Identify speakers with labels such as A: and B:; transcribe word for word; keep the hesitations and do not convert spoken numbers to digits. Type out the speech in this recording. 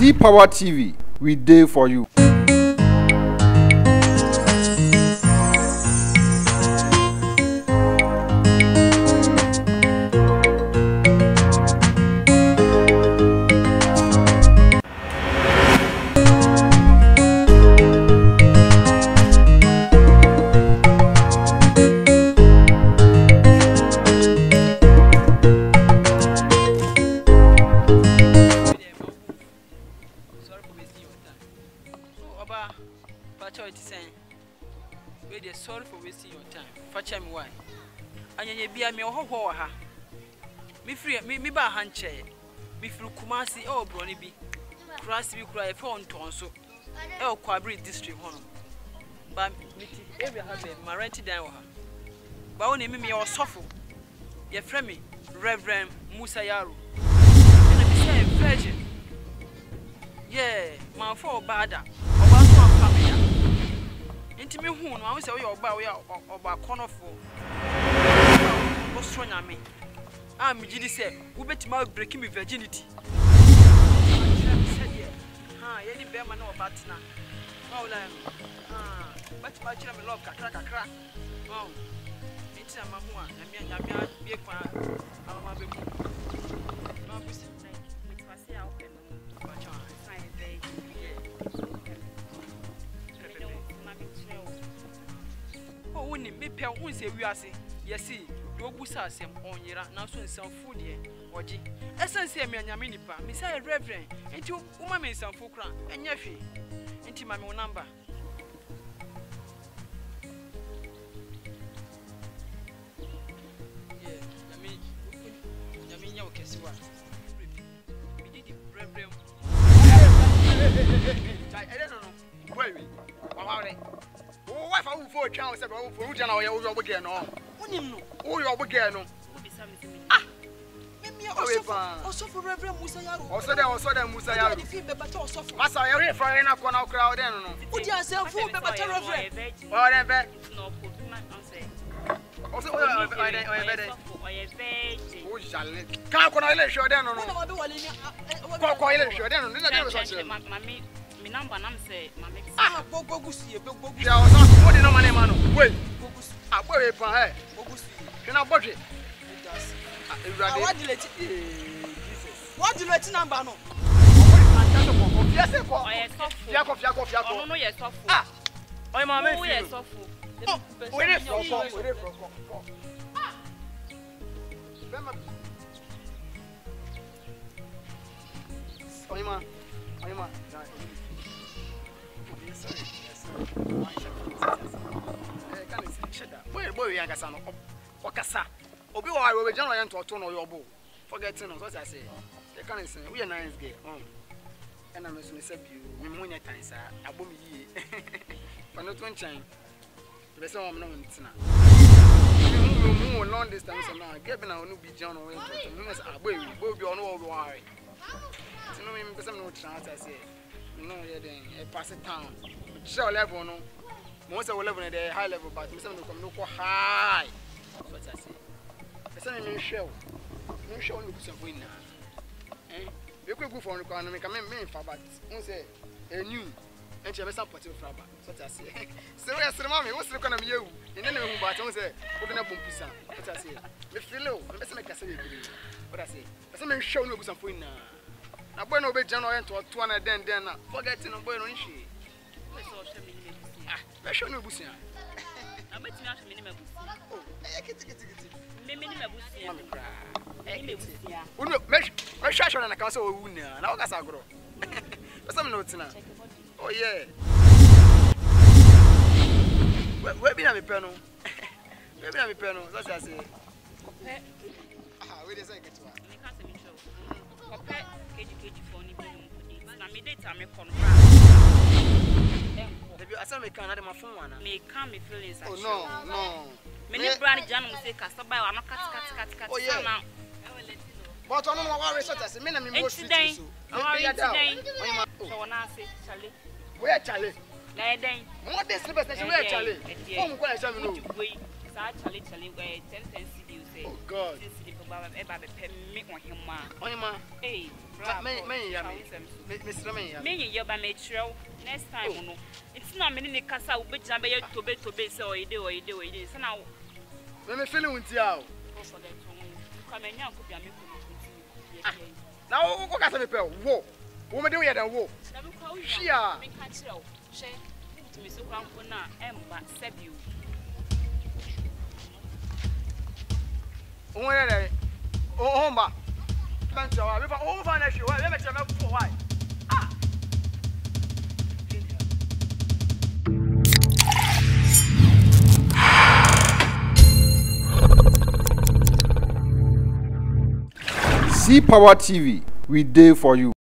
A: C Power T V, we dey for you.
B: Sorry for wasting your time. Fetch me why? Anya bia me ho ho ha. Me free me me ba han che. Me free Kumasi e obroni bi. Cross bi kura e fe on ton so. E o Kwabri district hono. Ba me ti area ha be ma rent dan ha. Ba woni me me osofo. Ye frɛ me Reverend Musa Yaro. E be say virgin. Yeah, man for bada. Oba so family. Inti me hu no I say we oba we oba konofo o so nyame am gidi say wo betima break me virginity ha ye ni be ma na oba tena ma wala ah betima kire me love kakra kakra wow inti na ma hu a nyame nyame be kwa ama be mu no be say me twase a open no ba cha sai dey oh woni me pe won se wiase yesi do busa asem onyira na so nsanfo de oje esense me anyame nipa me say reverend enti uma me nsanfo kra enya hwe enti ma me wo number yeah nyame nyame nya o kesiwa me didi reverend tai ere no no boy we mama oh wife I will for chance say for who jana o yo boge no unim no o yo boge no ah me me o so for Reverend Musa Yaro o so de o so de Musa Yaro the fee be better o so for masa you refer na ko na crowd den no o di asem fu be better Reverend o den be no ko bi man say o so o o be den o be den o ye be o jale kan ko na ile show den no no ko ko ile show den no na dey so say mami mi number nam say mama ah bogogusie bogogusie ya o so what the number name no wait bogogusie ah boy we pan eh bogogusie kina bodwe ah ewrade what the let Jesus what the let number no o fi ase ko fia ko fia ko fia ko no ye sofo ah o ma me fi ye sofo we dey from we dey from ah bema Oyma oyma sorry, yes, eh, can you see that? Boy, boy, young Casano, Okasa. Obi, I will be general to a tone of your bow. Forgetting what I say. They can't say, we are nice gay. And I'm assuming you, we moon at times, I boom ye. But not one time. The best of no one's now. You move long distance and now, Gavin, I will be John or we will be on all the way. To know him, some no chance, I say. No, yeah, then a pass it town. Show level, no. Most of the level at the high level, but some of them no high. What I say. The same in show. No show no some winner. Eh? You could go for an economic, I mean, main for but one say a new and you have some potential for what I say. So, yes, mommy, what's the economy you? And then who but I say, open up on pizza. What I say. Me feel low, and let's make a say. What I say. Some show no some winner. Na boy no be January to two and then then forget no boy no nshi we so show me me ah we show no busia na beti na show me me busia oh eh kiti kiti kiti me me me busia mami kra eh me busia unu me me show show na kan so wu na na o kasa agro pesa me no tina oh yeah we we bi na me pe no we bi na me pe no so say eh ah we dey say get wa me kan say me show okay K G K G for ni be na me data me kon bra Debi asa me kan na de ma phone wana me kan me feelings oh no no me ni bra ni jana mo say kasa ba wa no kat kat kat kat na but ono no wa research say me na me mo street so me ya da so na say chale we chale na den mo dey sleep station we chale phone ko na say me no sa chale chale we ten ten C D you say oh god
C: baba e baba pe me ohima
B: ohima
C: eh
B: me me ya me me sira me ya
C: me ye ba me chrew next time no it's na me ni kasa wo begina be ye tobe tobe se oyide oyide oyide se na
B: me me feeling unti a o
C: forget to come enya ko bia me ko
B: na wo ko kasa me pe wo wo me de wo ye dan wo
C: na me kwa wo
B: hia
C: me ka chrew she to me so kwan ko na emba sebiu
B: o won re o o mba ban so wa be fa o fa na hwe wa be me tire me fo why ah
A: Z Power T V, we dey for you.